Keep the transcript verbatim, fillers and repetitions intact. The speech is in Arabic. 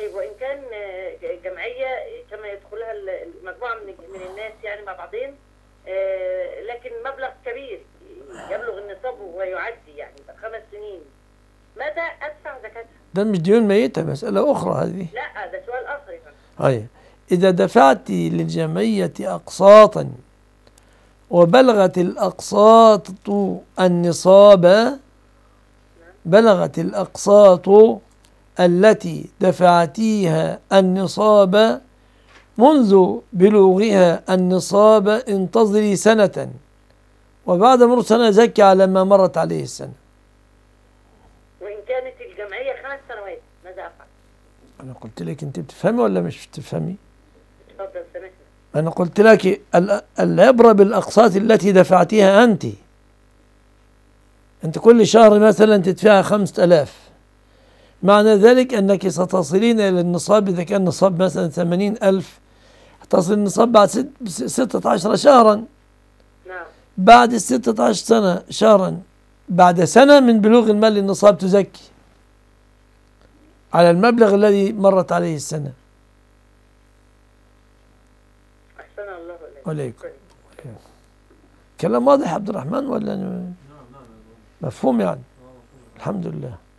طيب وإن كان جمعية كما يدخلها مجموعة من من الناس يعني مع بعضهم، لكن مبلغ كبير يبلغ النصاب ويعدي يعني خمس سنين، متى أدفع زكاتها؟ ده مش ديون ميتة، مسألة أخرى هذه. لا ده سؤال آخر يعني. أي إذا دفعت للجمعية أقساطا وبلغت الأقساط النصاب، بلغت الأقساط التي دفعتيها النصاب منذ بلوغها النصاب، انتظري سنة، وبعد مرور سنة زكي على ما مرت عليه السنة. وإن كانت الجمعية خمس سنوات ماذا أفعل؟ أنا قلت لك أنت بتفهمي ولا مش بتفهمي؟ اتفضل سامحني. أنا قلت لك العبرة بالأقساط التي دفعتيها أنت. أنت كل شهر مثلا تدفعها خمسة آلاف، معنى ذلك أنك ستصلين إلى النصاب. إذا كان النصاب مثلا ثمانين ألف، تصل النصاب بعد ست ستة عشر شهرا. نعم. بعد الستة عشر سنة شهرا، بعد سنة من بلوغ المال النصاب تزكي على المبلغ الذي مرت عليه السنة. أحسن الله إليك. عليكم. كلام واضح عبد الرحمن ولا مفهوم يعني؟ الحمد لله.